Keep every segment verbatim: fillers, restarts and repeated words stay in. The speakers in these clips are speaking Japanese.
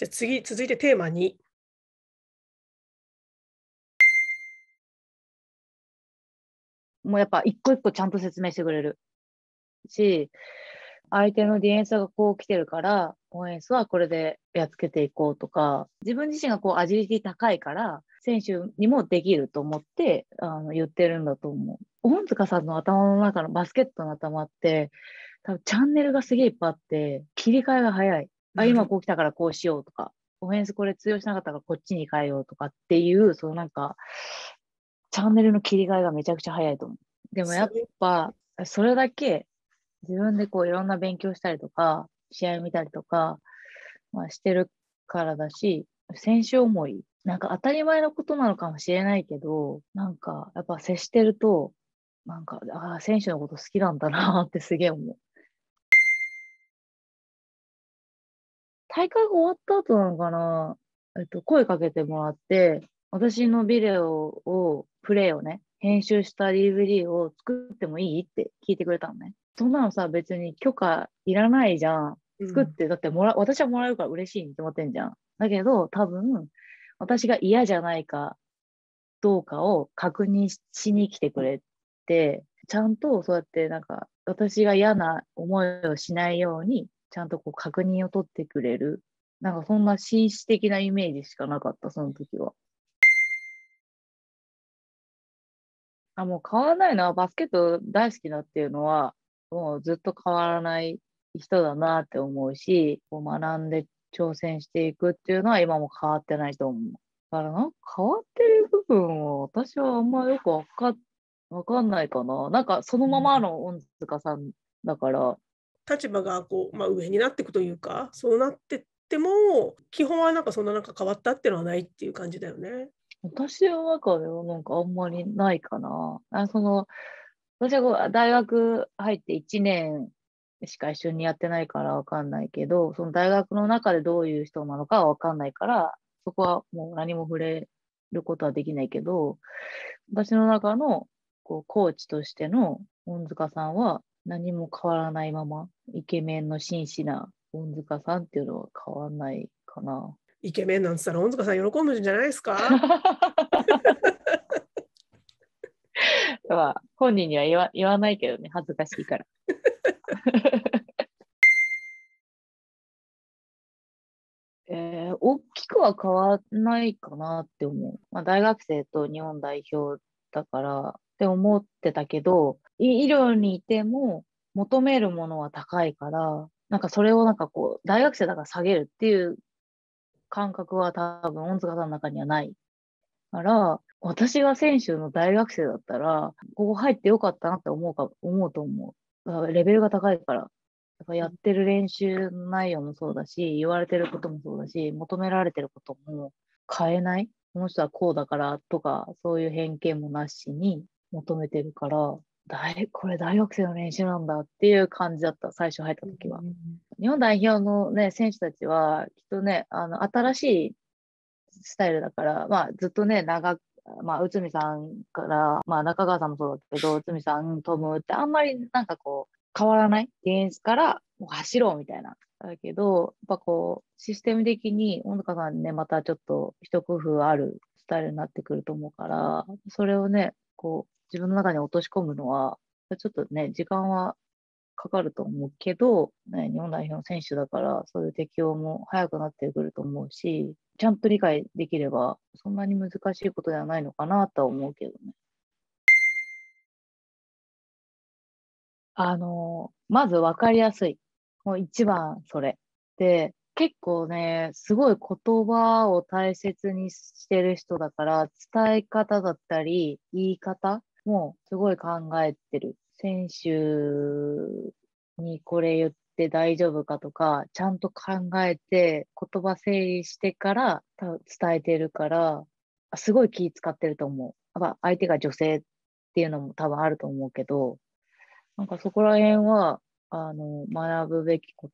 じゃあ次、続いてテーマに。 もうやっぱ一個一個ちゃんと説明してくれるし、相手のディフェンスがこう来てるから、オフェンスはこれでやっつけていこうとか、自分自身がこうアジリティ高いから、選手にもできると思ってあの言ってるんだと思う。恩塚さんの頭の中のバスケットの頭って、多分チャンネルがすげえいっぱいあって、切り替えが早い。あ、今こう来たからこうしようとか、オフェンスこれ通用しなかったからこっちに変えようとかっていう、そのなんか、チャンネルの切り替えがめちゃくちゃ早いと思う。でもやっぱ、それだけ自分でこういろんな勉強したりとか、試合見たりとか、まあ、してるからだし、選手思い、なんか当たり前のことなのかもしれないけど、なんかやっぱ接してると、なんか、ああ、選手のこと好きなんだなってすげえ思う。大会が終わった後なのかな、えっと、声かけてもらって、私のビデオを、プレイをね、編集した ディーブイディー を作ってもいいって聞いてくれたのね。そんなのさ、別に許可いらないじゃん。作って、だってもら、私はもらえるから嬉しいに決まってんじゃん。だけど、多分、私が嫌じゃないかどうかを確認しに来てくれて、ちゃんとそうやってなんか、私が嫌な思いをしないように、ちゃんとこう確認を取ってくれる。なんかそんな紳士的なイメージしかなかった、その時は。あ、もう変わらないのは、バスケット大好きだっていうのは、もうずっと変わらない人だなって思うし、こう学んで挑戦していくっていうのは今も変わってないと思う。だからなんか変わってる部分を私はあんまよくわか、わかんないかな。なんかそのままの恩塚さんだから。 立場がこう、まあ、上になっていくというか、そうなってっても、基本はなんかそんななんか変わったっていうのはないっていう感じだよね。 私の中ではなんかあんまりないかな。あ、その、私はこう大学入っていちねんしか一緒にやってないからわかんないけど、その大学の中でどういう人なのかはわかんないから、そこはもう何も触れることはできないけど、私の中のこうコーチとしての恩塚さんは何も変わらないまま、イケメンの真摯な恩塚さんっていうのは変わらないかな。 イケメンなんつったら、恩塚さん喜ぶんじゃないですか？ まあ本人には言わ、言わないけどね、恥ずかしいから。えー大きくは変わらないかなって思う。まあ、大学生と日本代表だからって思ってたけど、い医療にいても求めるものは高いから、なんかそれをなんかこう、大学生だから下げるっていう感覚は多分、恩塚さんの中にはないから、私が選手の大学生だったら、ここ入ってよかったなって思うか、思うと思う。だからレベルが高いから。やっぱやってる練習内容もそうだし、言われてることもそうだし、求められてることも変えない。この人はこうだからとか、そういう偏見もなしに求めてるから、大、これ大学生の練習なんだっていう感じだった、最初入った時は。日本代表のね、選手たちは、きっとね、あの、新しいスタイルだから、まあ、ずっとね、長く、まあ、内海さんから、まあ、中川さんもそうだけど、内海さん、トムってあんまりなんかこう、変わらないディフェンスからもう走ろうみたいな。だけど、やっぱこう、システム的に、小塚さんね、またちょっと一工夫あるスタイルになってくると思うから、それをね、こう、自分の中に落とし込むのは、ちょっとね、時間はかかると思うけど、ね、日本代表の選手だから、そういう適応も早くなってくると思うし、ちゃんと理解できれば、そんなに難しいことではないのかなとは思うけどね。あの、まず分かりやすい。もう一番それ。で、結構ね、すごい言葉を大切にしてる人だから、伝え方だったり、言い方もすごい考えてる。選手にこれ言って大丈夫かとか、ちゃんと考えて、言葉整理してから多分伝えてるから、あすごい気使ってると思う。やっぱ相手が女性っていうのも多分あると思うけど、なんかそこら辺は、あの、学ぶべきこと、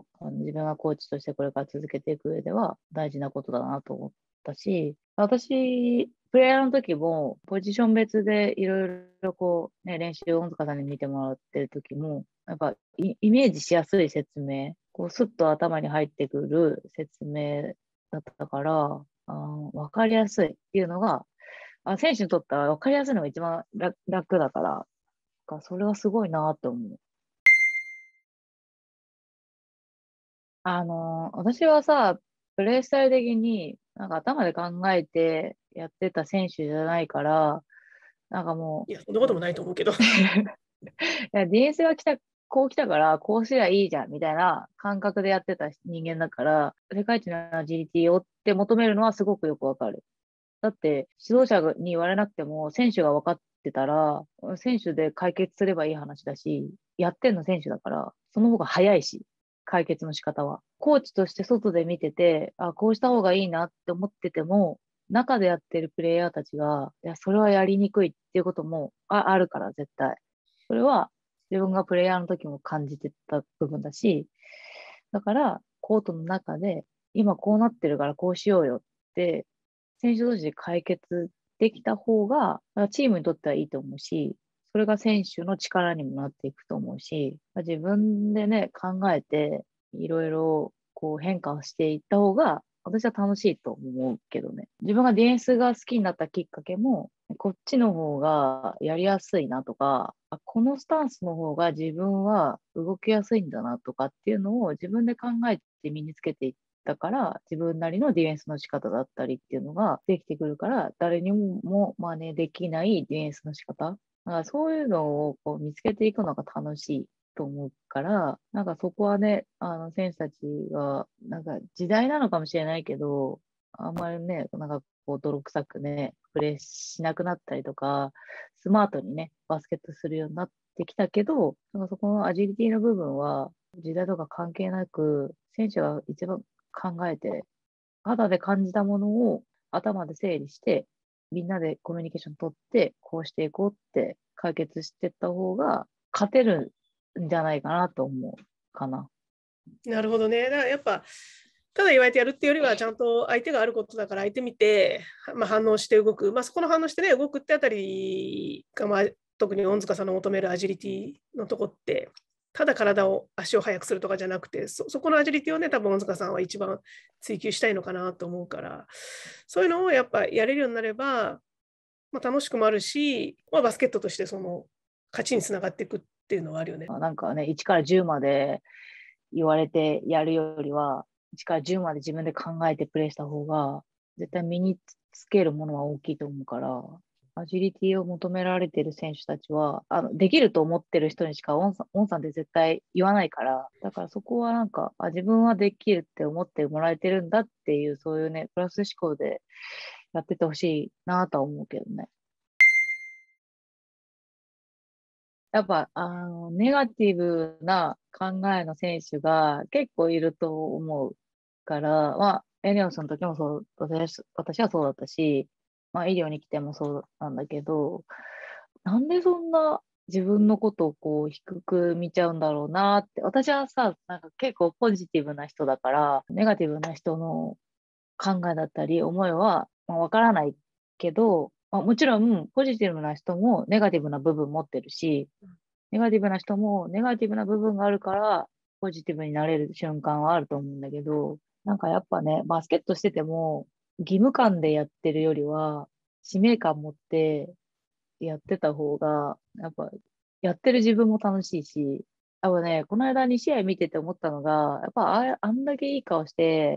あの自分がコーチとしてこれから続けていく上では大事なことだなと思ったし、私、プレイヤーの時も、ポジション別でいろいろこう、ね、練習を恩塚さんに見てもらってる時も、なんかイイメージしやすい説明、こう、スッと頭に入ってくる説明だったから、あ分かりやすいっていうのが、あ選手にとっては分かりやすいのが一番楽楽だから、かそれはすごいなって思う。あのー私はさ、プレースタイル的に、なんか頭で考えてやってた選手じゃないから、なんかもいや、そんなこともないと思うけど。 う、いや、ディフェンスが来た、こう来たから、こうすりゃいいじゃん、みたいな感覚でやってた人間だから、世界一のアジリティをって求めるのはすごくよくわかる。だって、指導者に言われなくても、選手が分かってたら、選手で解決すればいい話だし、やってんの選手だから、その方が早いし、解決の仕方は。コーチとして外で見てて、あ、こうした方がいいなって思ってても、中でやってるプレイヤーたちが、いや、それはやりにくいっていうこともあ、あるから、絶対。それは自分がプレイヤーの時も感じてた部分だし、だから、コートの中で、今こうなってるからこうしようよって、選手同士で解決できた方が、チームにとってはいいと思うし、それが選手の力にもなっていくと思うし、自分でね、考えて、いろいろこう変化をしていった方が、私は楽しいと思うけどね。自分がディフェンスが好きになったきっかけも、こっちの方がやりやすいなとか、あこのスタンスの方が自分は動きやすいんだなとかっていうのを自分で考えて身につけていったから、自分なりのディフェンスの仕方だったりっていうのができてくるから、誰にも真似できないディフェンスの仕方。だからそういうのをこう見つけていくのが楽しいと思うから、なんかそこはね、あの選手たちが、なんか時代なのかもしれないけど、あんまりね、なんかこう泥臭くね、プレーしなくなったりとか、スマートにね、バスケットするようになってきたけど、なんかそこのアジリティの部分は、時代とか関係なく、選手が一番考えて、肌で感じたものを頭で整理して、みんなでコミュニケーション取って、こうしていこうって解決していった方が、勝てるんじゃないかなと思うかな。 なるほどね。だからやっぱ、ただ言われてやるっていうよりは、ちゃんと相手があることだから、相手見て、まあ、反応して動く。まあ、そこの反応してね、動くってあたりが、まあ、特に恩塚さんの求めるアジリティのとこって、ただ体を、足を速くするとかじゃなくて、そ、そこのアジリティをね、多分恩塚さんは一番追求したいのかなと思うから、そういうのをやっぱやれるようになれば、まあ、楽しくもあるし、まあ、バスケットとしてその勝ちにつながっていくっていうのはあるよね。 なんかね、いちからじゅうまで言われてやるよりは、いちからじゅうまで自分で考えてプレイした方が、絶対身につけるものは大きいと思うから、アジリティを求められている選手たちは、あの、できると思ってる人にしかオンさん、オンさんって絶対言わないから、だからそこはなんか、あ、自分はできるって思ってもらえてるんだっていう、そういうね、プラス思考でやっててほしいなとは思うけどね。やっぱ、あの、ネガティブな考えの選手が結構いると思うから、まあ、エネオスの時もそう、私、私はそうだったし、まあ、医療に来てもそうなんだけど、なんでそんな自分のことをこう低く見ちゃうんだろうなって、私はさ、なんか結構ポジティブな人だから、ネガティブな人の考えだったり思いは、まあ、わからないけど、まあ、もちろんポジティブな人もネガティブな部分持ってるし、ネガティブな人もネガティブな部分があるから、ポジティブになれる瞬間はあると思うんだけど、なんかやっぱね、バスケットしてても、義務感でやってるよりは、使命感持ってやってた方が、やっぱ、やってる自分も楽しいし、多分ね、この間に試合見てて思ったのが、やっぱああんだけいい顔して、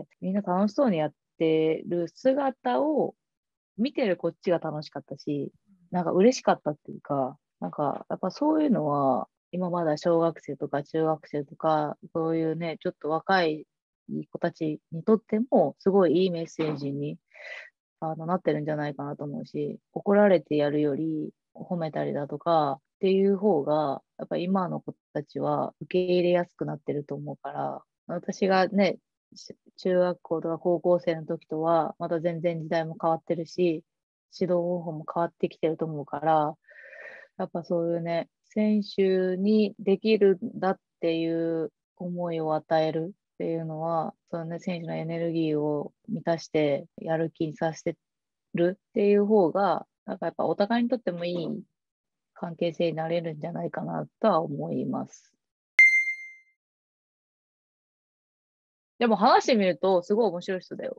みんな楽しそうにやってる姿を見てるこっちが楽しかったし、なんか嬉しかったっていうか、なんかやっぱそういうのは、今まだ小学生とか中学生とか、そういうね、ちょっと若い子たちにとっても、すごいいいメッセージにあのなってるんじゃないかなと思うし、怒られてやるより褒めたりだとかっていう方が、やっぱ今の子たちは受け入れやすくなってると思うから、私がね、し中学校とか高校生の時とは、また全然時代も変わってるし、指導方法も変わってきてると思うから、やっぱそういうね、選手にできるんだっていう思いを与えるっていうのは、そのね、選手のエネルギーを満たしてやる気にさせるっていう方が、なんかやっぱお互いにとってもいい関係性になれるんじゃないかなとは思います。でも話してみると、すごい面白い人だよ。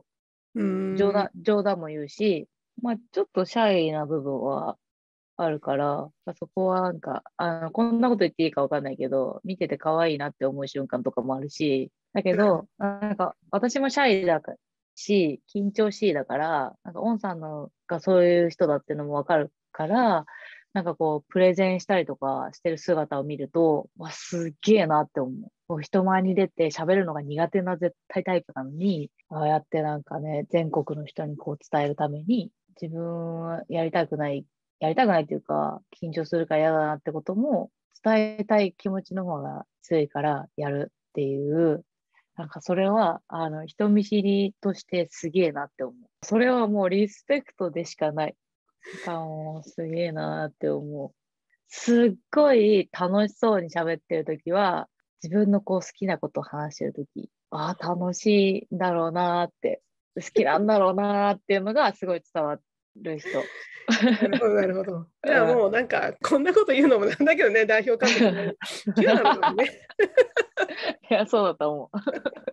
うーん。 冗談、冗談も言うし、まあ、ちょっとシャイな部分はあるから、そこはなんか、あの、こんなこと言っていいかわかんないけど、見てて可愛いなって思う瞬間とかもあるし、だけど、なんか、私もシャイだし、緊張しいだから、なんか、オンさんのがそういう人だっていうのもわかるから、なんかこう、プレゼンしたりとかしてる姿を見ると、わ、すっげえなって思う。こう人前に出て喋るのが苦手な絶対タイプなのに、ああやってなんかね、全国の人にこう伝えるために、自分はやりたくないやりたくないっていうか、緊張するから嫌だなってことも伝えたい気持ちの方が強いからやるっていう、なんかそれは、あの、人見知りとしてすげえなって思う。それはもうリスペクトでしかない。なんかもうすげえなって思う。すっごい楽しそうに喋ってるときは、自分のこう好きなことを話してるとき、ああ、楽しいんだろうなーって、好きなんだろうなーっていうのがすごい伝わる人。 なるほど、なるほど。じゃあうん。 もうなんか、こんなこと言うのもなんだけどね、代表監督のピュアなのにね。 いや、そうだと思う。